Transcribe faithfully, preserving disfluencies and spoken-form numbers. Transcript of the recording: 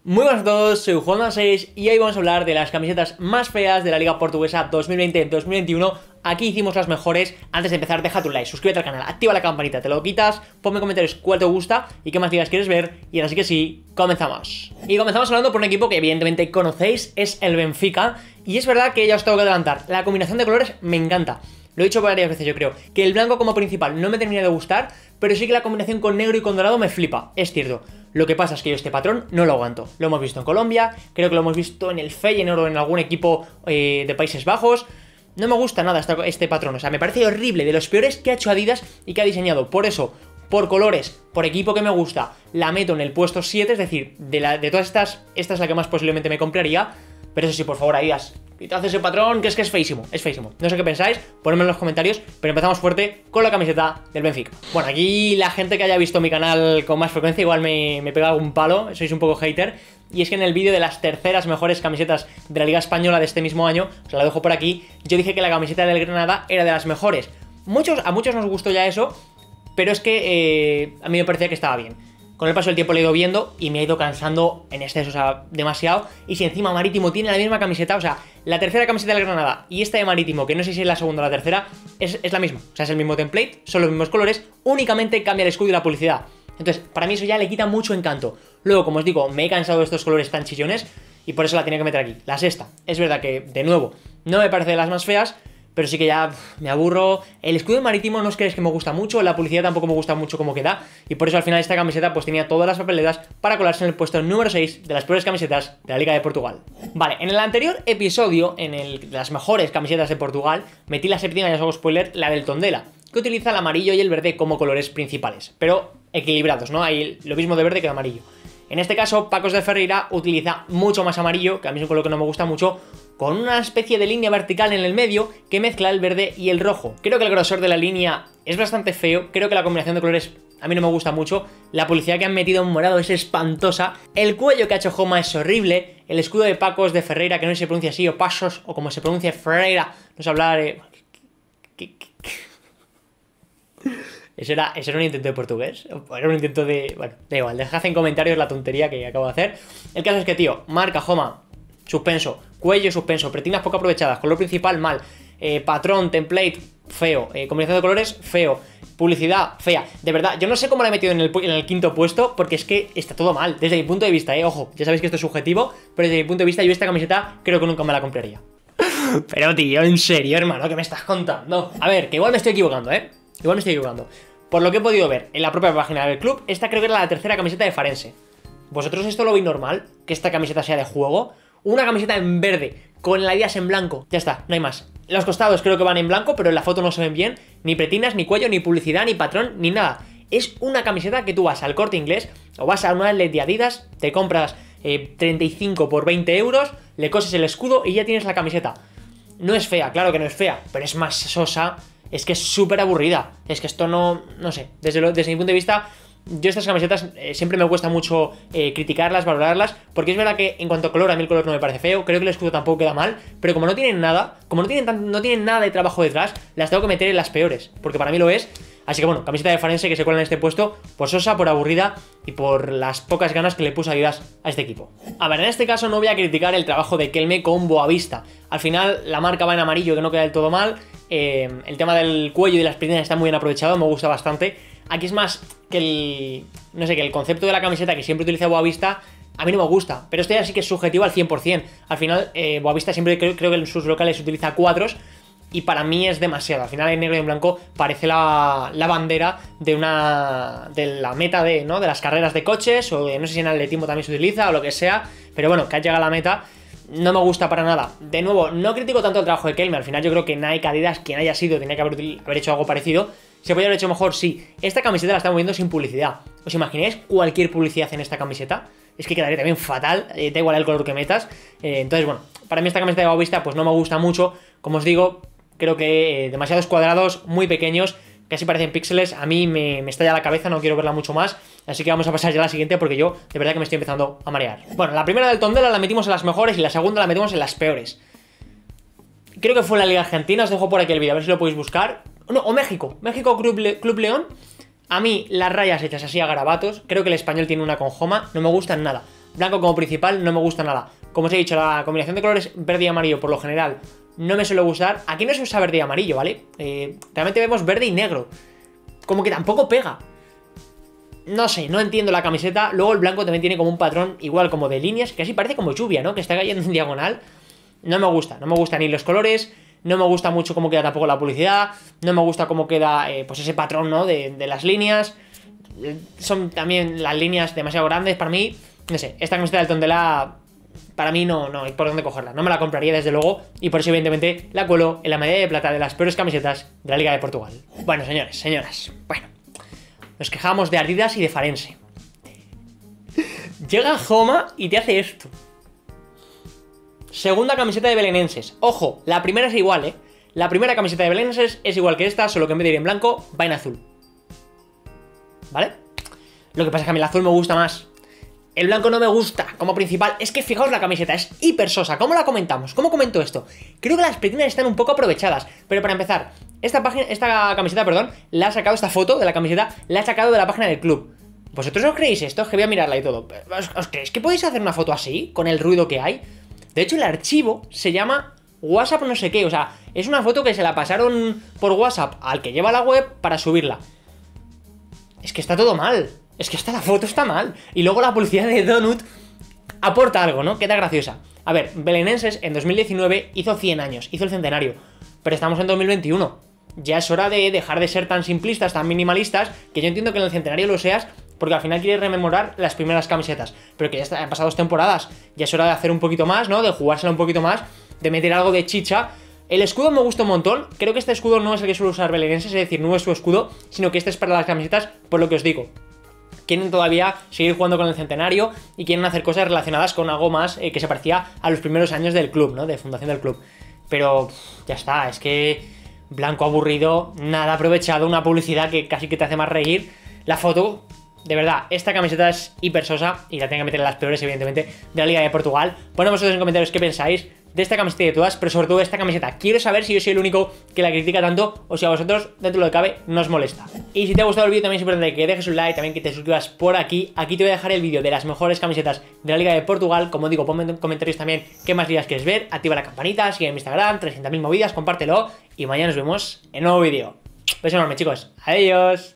Muy buenas a todos, soy Juan seis y hoy vamos a hablar de las camisetas más feas de la Liga Portuguesa dos mil veinte dos mil veintiuno. Aquí hicimos las mejores. Antes de empezar, deja tu like, suscríbete al canal, activa la campanita, te lo quitas, ponme en comentarios cuál te gusta y qué más ligas quieres ver. Y ahora sí que sí, comenzamos. Y comenzamos hablando por un equipo que evidentemente conocéis, es el Benfica. Y es verdad que ya os tengo que adelantar, la combinación de colores me encanta. Lo he dicho varias veces, yo creo, que el blanco como principal no me termina de gustar, pero sí que la combinación con negro y con dorado me flipa, es cierto. Lo que pasa es que yo este patrón no lo aguanto. Lo hemos visto en Colombia, creo que lo hemos visto en el Feyenoord o en algún equipo eh, de Países Bajos. No me gusta nada este, este patrón, o sea, me parece horrible, de los peores que ha hecho Adidas y que ha diseñado. Por eso, por colores, por equipo que me gusta, la meto en el puesto siete, es decir, de, la, de todas estas, esta es la que más posiblemente me compraría. Pero eso sí, por favor, Adidas, quitad ese patrón, que es que es feísimo, es feísimo. No sé qué pensáis, ponedme en los comentarios, pero empezamos fuerte con la camiseta del Benfica. Bueno, aquí la gente que haya visto mi canal con más frecuencia igual me, me pega algún palo, sois un poco hater. Y es que en el vídeo de las terceras mejores camisetas de la Liga Española de este mismo año, os la dejo por aquí, yo dije que la camiseta del Granada era de las mejores. Muchos, a muchos nos gustó ya eso, pero es que eh, a mí me parecía que estaba bien. Con el paso del tiempo lo he ido viendo y me ha ido cansando en exceso, o sea, demasiado. Y si encima Marítimo tiene la misma camiseta, o sea, la tercera camiseta del Granada y esta de Marítimo, que no sé si es la segunda o la tercera, es, es la misma. O sea, es el mismo template, son los mismos colores, únicamente cambia el escudo y la publicidad. Entonces, para mí eso ya le quita mucho encanto. Luego, como os digo, me he cansado de estos colores tan chillones y por eso la tenía que meter aquí. La sexta. Es verdad que, de nuevo, no me parece de las más feas, pero sí que ya uf, me aburro. El escudo marítimo no os creéis que me gusta mucho, la publicidad tampoco me gusta mucho como queda, y por eso al final esta camiseta pues tenía todas las papeletas para colarse en el puesto número seis de las peores camisetas de la Liga de Portugal. Vale, en el anterior episodio, en el de las mejores camisetas de Portugal, metí la séptima, ya os hago spoiler, la del Tondela, que utiliza el amarillo y el verde como colores principales, pero equilibrados, ¿no? Hay lo mismo de verde que de amarillo. En este caso, Pacos de Ferreira utiliza mucho más amarillo, que a mí es un color que no me gusta mucho, con una especie de línea vertical en el medio que mezcla el verde y el rojo. Creo que el grosor de la línea es bastante feo, creo que la combinación de colores a mí no me gusta mucho, la publicidad que han metido en morado es espantosa, el cuello que ha hecho Joma es horrible, el escudo de Pacos de Ferreira, que no sé si se pronuncia así, o Pasos, o como se pronuncia Ferreira, no sé hablar... Eh... ¿Eso era, ¿Eso era un intento de portugués? ¿O era un intento de...? Bueno, da igual, dejad en comentarios la tontería que acabo de hacer. El caso es que, tío, marca, Joma, suspenso, cuello suspenso, pretinas poco aprovechadas, color principal mal, eh, patrón, template, feo, eh, combinación de colores, feo, publicidad, fea. De verdad, yo no sé cómo la he metido en el, en el quinto puesto, porque es que está todo mal, desde mi punto de vista, eh, ojo, ya sabéis que esto es subjetivo, pero desde mi punto de vista yo esta camiseta creo que nunca me la compraría. Pero tío, en serio, hermano, ¿qué me estás contando? A ver, que igual me estoy equivocando, eh, igual me estoy equivocando. Por lo que he podido ver en la propia página del club, esta creo que era la tercera camiseta de Farense. ¿Vosotros esto lo veis normal? ¿Que esta camiseta sea de juego? Una camiseta en verde, con la Adidas en blanco. Ya está, no hay más. Los costados creo que van en blanco, pero en la foto no se ven bien. Ni pretinas, ni cuello, ni publicidad, ni patrón, ni nada. Es una camiseta que tú vas al Corte Inglés o vas a una outlet de Adidas, te compras eh, treinta y cinco por veinte euros, le coses el escudo y ya tienes la camiseta. No es fea, claro que no es fea, pero es más sosa. Es que es súper aburrida. Es que esto no... No sé. Desde, lo, desde mi punto de vista, yo estas camisetas eh, siempre me cuesta mucho eh, criticarlas, valorarlas, porque es verdad que en cuanto a color, a mí el color no me parece feo. Creo que el escudo tampoco queda mal, pero como no tienen nada, como no tienen, tan, no tienen nada de trabajo detrás, las tengo que meter en las peores, porque para mí lo es. Así que bueno, camiseta de Farense que se cuela en este puesto por sosa, por aburrida y por las pocas ganas que le puso Adidas a este equipo. A ver, en este caso no voy a criticar el trabajo de Kelme con Boavista. Al final la marca va en amarillo, que no queda del todo mal. Eh, el tema del cuello y de las piernas está muy bien aprovechado, me gusta bastante. Aquí es más que el... no sé, que el concepto de la camiseta que siempre utiliza Boavista a mí no me gusta, pero esto ya sí que es subjetivo al cien por cien. Al final, eh, Boavista siempre creo, creo que en sus locales utiliza cuadros y para mí es demasiado. Al final en negro y en blanco parece la, la bandera de una... de la meta de, ¿no? de las carreras de coches, o de, no sé si en atletismo también se utiliza o lo que sea, pero bueno, que ha llegado a la meta. No me gusta para nada. De nuevo, no critico tanto el trabajo de Kelme. Al final yo creo que Nike, Adidas, quien haya sido, tenía que haber, haber hecho algo parecido. ¿Se podría haber hecho mejor? Sí. Esta camiseta la estamos viendo sin publicidad. ¿Os imagináis cualquier publicidad en esta camiseta? Es que quedaría también fatal. Eh, da igual el color que metas. Eh, entonces, bueno, para mí esta camiseta de Boavista pues no me gusta mucho. Como os digo, creo que eh, demasiados cuadrados, muy pequeños, casi parecen píxeles. A mí me, me estalla la cabeza, no quiero verla mucho más. Así que vamos a pasar ya a la siguiente porque yo de verdad que me estoy empezando a marear. Bueno, la primera del Tondela la metimos en las mejores y la segunda la metimos en las peores. Creo que fue en la Liga Argentina, os dejo por aquí el vídeo, a ver si lo podéis buscar. No, o México, México Club, Le Club León. A mí las rayas hechas así a garabatos, creo que el español tiene una con Joma, no me gustan nada. blanco como principal no me gusta nada. Como os he dicho, la combinación de colores verde y amarillo por lo general no me suele gustar. Aquí no se usa verde y amarillo, ¿vale? Eh, realmente vemos verde y negro. Como que tampoco pega. No sé, no entiendo la camiseta. Luego el blanco también tiene como un patrón igual como de líneas, que así parece como lluvia, ¿no? Que está cayendo en diagonal. No me gusta, no me gustan ni los colores, no me gusta mucho cómo queda tampoco la publicidad, no me gusta cómo queda eh, pues ese patrón, ¿no? De, de las líneas. Son también las líneas demasiado grandes para mí. No sé, esta camiseta del Tondela para mí no, no hay por dónde cogerla. No me la compraría desde luego y por eso evidentemente la cuelo en la medalla de plata de las peores camisetas de la Liga de Portugal. Bueno, señores, señoras, bueno, nos quejamos de Adidas y de Farense. Llega Joma y te hace esto. Segunda camiseta de belenenses. Ojo, la primera es igual, ¿eh? La primera camiseta de belenenses es igual que esta, solo que en vez de ir en blanco, va en azul. ¿Vale? Lo que pasa es que a mí el azul me gusta más. El blanco no me gusta como principal. Es que fijaos la camiseta, es hiper sosa. ¿Cómo la comentamos? ¿Cómo comento esto? Creo que las pretinas están un poco aprovechadas. Pero para empezar, esta página, esta camiseta, perdón, la ha sacado, esta foto de la camiseta, la ha sacado de la página del club. ¿Vosotros os creéis esto? Es que voy a mirarla y todo. ¿Os, os creéis que podéis hacer una foto así? Con el ruido que hay. De hecho, el archivo se llama WhatsApp no sé qué. O sea, es una foto que se la pasaron por WhatsApp al que lleva la web para subirla. Es que está todo mal. Es que esta la foto está mal. Y luego la publicidad de Donut aporta algo, ¿no? Queda graciosa. A ver, Belenenses en dos mil diecinueve hizo cien años, hizo el centenario. Pero estamos en dos mil veintiuno. Ya es hora de dejar de ser tan simplistas, tan minimalistas, que yo entiendo que en el centenario lo seas, porque al final quieres rememorar las primeras camisetas. Pero que ya está, han pasado dos temporadas. Ya es hora de hacer un poquito más, ¿no? De jugársela un poquito más, de meter algo de chicha. El escudo me gusta un montón. Creo que este escudo no es el que suele usar Belenenses, es decir, no es su escudo, sino que este es para las camisetas, por lo que os digo. Quieren todavía seguir jugando con el centenario y quieren hacer cosas relacionadas con algo más eh, que se parecía a los primeros años del club, ¿no? De fundación del club. Pero pff, ya está, es que blanco aburrido, nada aprovechado, una publicidad que casi que te hace más reír. La foto, de verdad, esta camiseta es hiper sosa y la tengo que meter en las peores, evidentemente, de la Liga de Portugal. Poned vosotros en comentarios qué pensáis de esta camiseta y de todas, pero sobre todo de esta camiseta. Quiero saber si yo soy el único que la critica tanto o si a vosotros, dentro de lo que cabe, no os molesta. Y si te ha gustado el vídeo también es importante que dejes un like, también que te suscribas por aquí. Aquí te voy a dejar el vídeo de las mejores camisetas de la Liga de Portugal. Como digo, ponme en comentarios también qué más ligas quieres ver, activa la campanita, sigue en mi Instagram, trescientas mil movidas, compártelo y mañana nos vemos en un nuevo vídeo. Beso enorme, chicos. Adiós.